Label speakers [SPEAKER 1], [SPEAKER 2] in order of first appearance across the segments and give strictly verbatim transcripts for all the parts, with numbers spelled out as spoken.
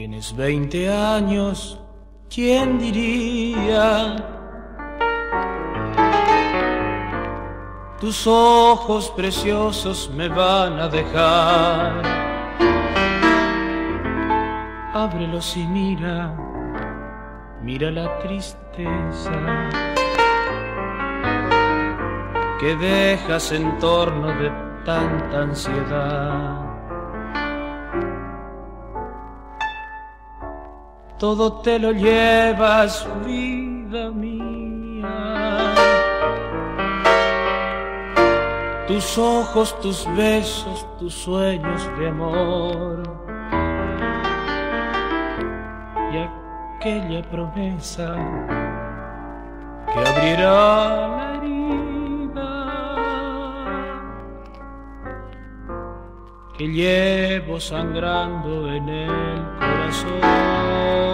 [SPEAKER 1] Tienes veinte años, ¿quién diría? Tus ojos preciosos me van a dejar. Ábrelos y mira, mira la tristeza que dejas en torno de tanta ansiedad. Todo te lo llevas, vida mía. Tus ojos, tus besos, tus sueños de amor. Y aquella promesa que abrirá la herida que llevo sangrando en el corazón.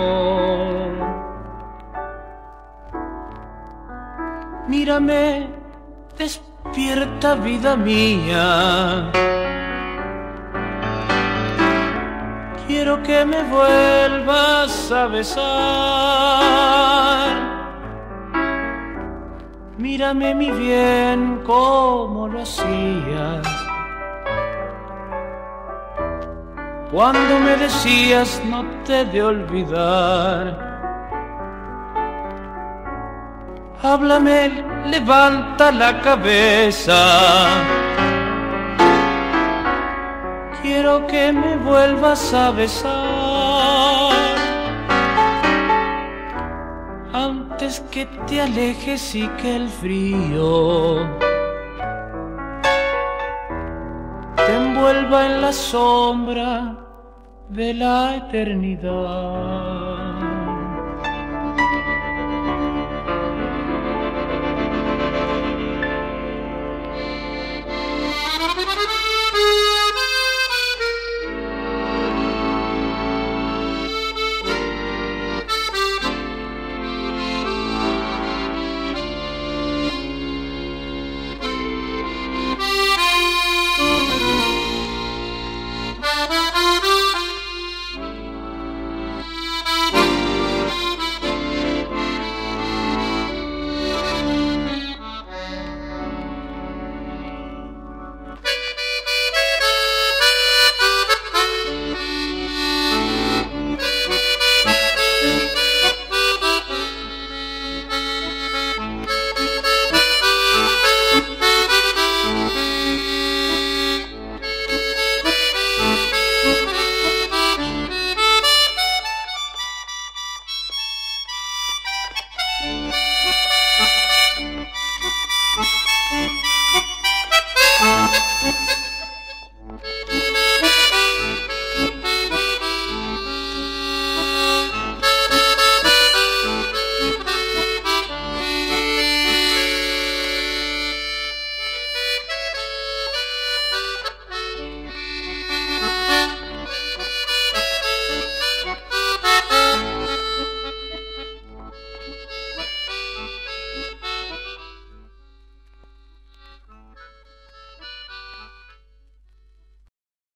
[SPEAKER 1] Mírame, despierta, vida mía. Quiero que me vuelvas a besar. Mírame, mi bien, como lo hacías cuando me decías no te he de olvidar. Háblame, levanta la cabeza. Quiero que me vuelvas a besar antes que te alejes y que el frío te envuelva en la sombra de la eternidad.